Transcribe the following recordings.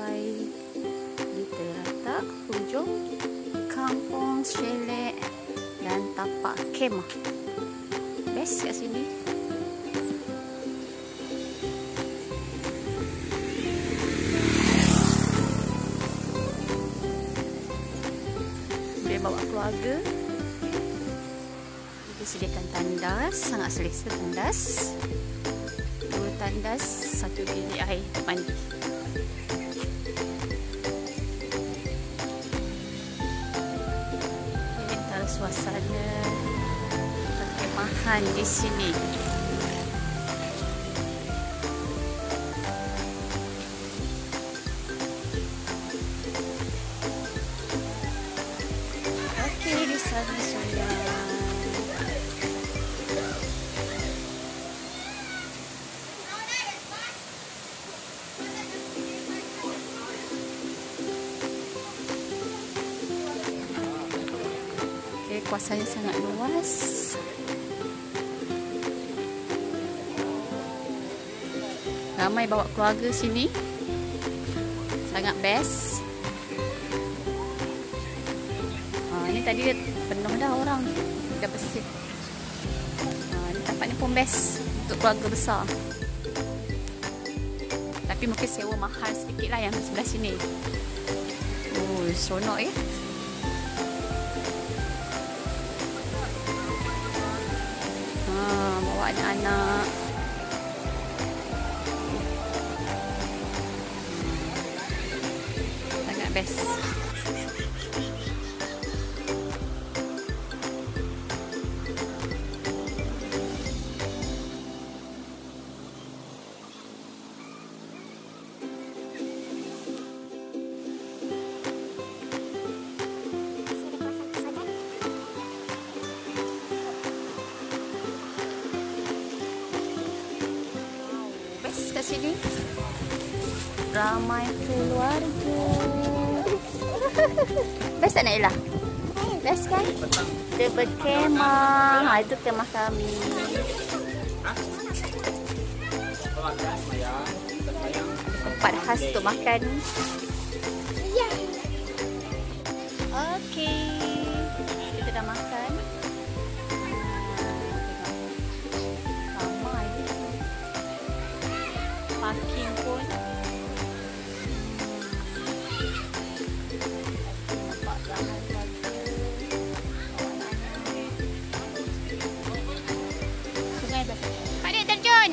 sampai di terletak hujung kampung Shelek dan tapak kemah. Best kat sini. Boleh bawa keluarga. Disediakan tandas, sangat selesa tandas. 2 tandas, 1 bilik air mandi. Ini antara suasana perkemahan di sini. Okey, di sana sudah. Kuasanya sangat luas. Ramai bawa keluarga sini. Sangat best. Ini tadi penuh dah orang. Dah bersih. Ini tempatnya pun best untuk keluarga besar. Tapi mungkin sewa mahal sedikit lah yang sebelah sini. Oh, seronok ya. Bawa anak-anak. Sangat best. Kat sini ramai keluarga. Best tak Naila? Best kan? Kita berkhemah. Itu kemah kami. Tempat khas untuk makan. Okey, kita dah makan. Parking pun nampak ramai keluarga. Sungai biasa. Pak Dek terjun.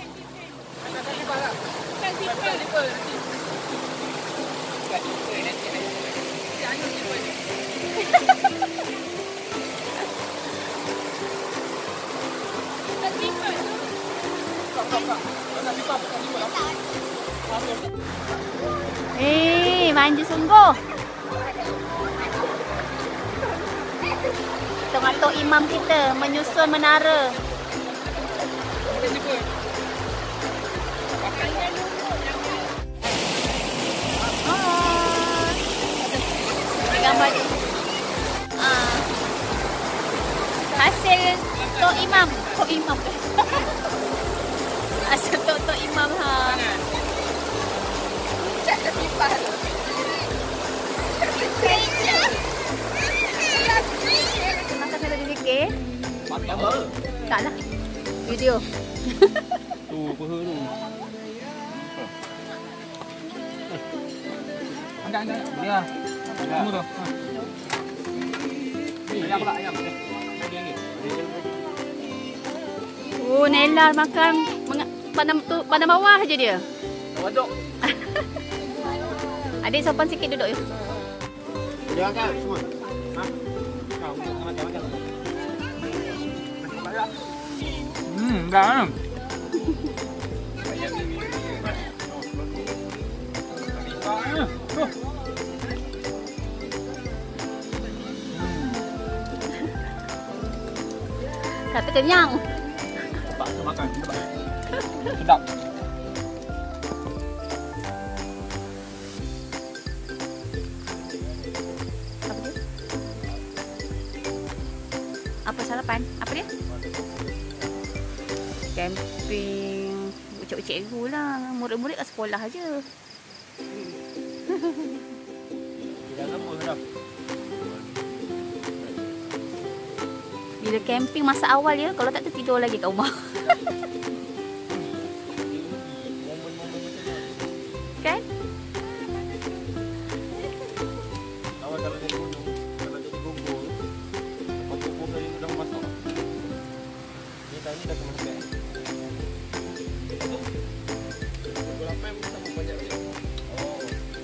Manja sungguh. Tengok imam kita menyusun menara. Gambar tu. Hasil Tok Imam. Tok Imam. Hasil Tok Imam ha. Cak terpipas. Makan ada di fikir? Tak lah. Video. Tu, peha tu. Angkat. Ya. Semua tu. Ayam pula, ayam. Oh, Naila makan pandang bawah je dia. Waduk. Adik sopan sikit duduk je. Dia angkat semua. Ha? Kau makan. Dah. Kata kenyang. Cepat makan. Sedap. Apa sarapan? Apa dia? Camping. Ucap-ucap cikgu lah. Murid-murid kat sekolah aje. Tidak lembut dah. Bila camping masa awal ya, kalau tak tertidur lagi kat rumah. Momen-momen macam ni. Kan? Awal kalau naik gunung, kalau jadi gugur, lepas gugur tadi dah masuk. Ni tadi dah kena pack. Gugur apa yang kita banyak lagi? Oh.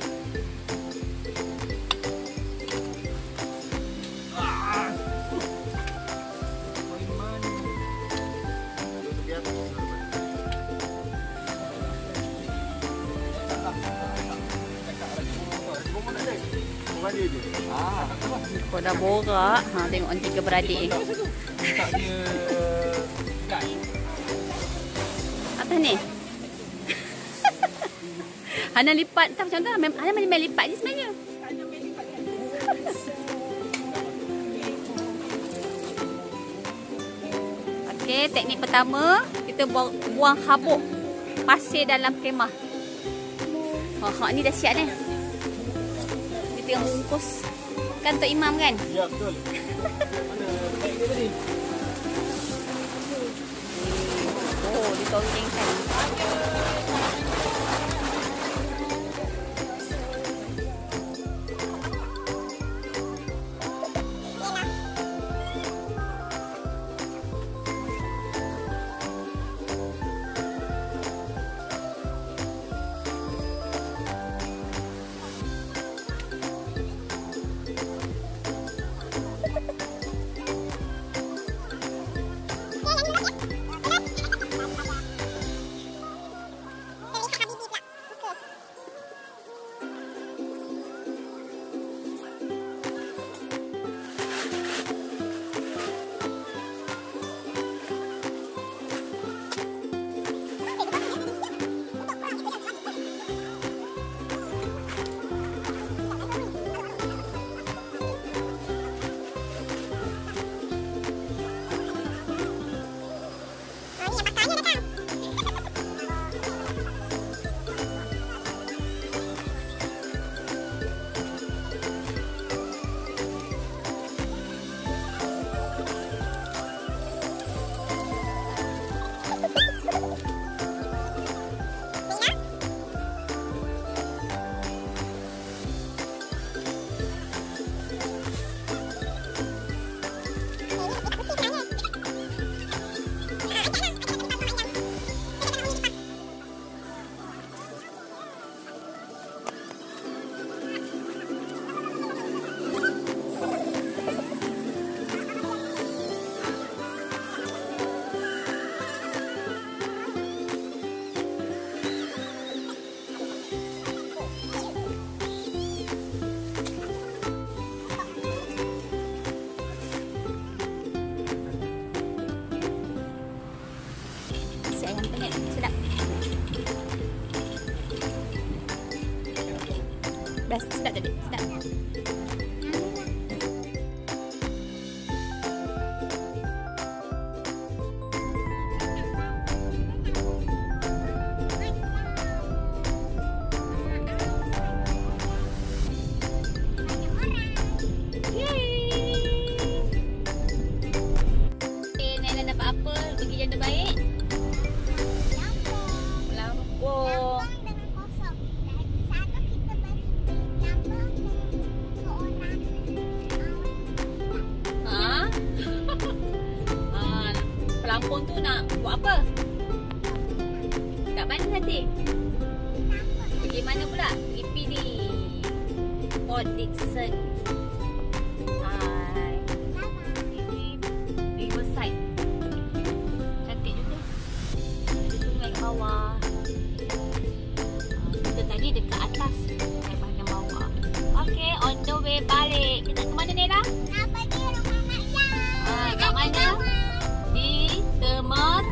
Kau dah borak. Tengok orang 3 beradik ni. Tak dia guide. Apa ni? Hana lipat tak macam tu. Hana main lipat je sebenarnya. Okey, teknik pertama kita buang habuk pasir dalam kemah. Hak ni dah siap ni. Dia tengah bungkus. Kan Tok Imam kan? Ya, betul. Mana beg dia tadi? Oh, ditonggengkan. Best, sedap tadi, sedap. Nailah dapat apa? Pergi Janda Baik? Lampung. Lampung tu nak buat apa? Kat mana nanti? Pergi mana pula? Pergi PD Port Dickson. Hai. Ini Riverside. Cantik juga. Ada sungai kat bawah. Kita tadi dekat atas, dekat bahagian bawah. Okay, on the way balik. Kita ke mana Nela? Nak pergi rumah Nak Jam. Kat mana? Di Temar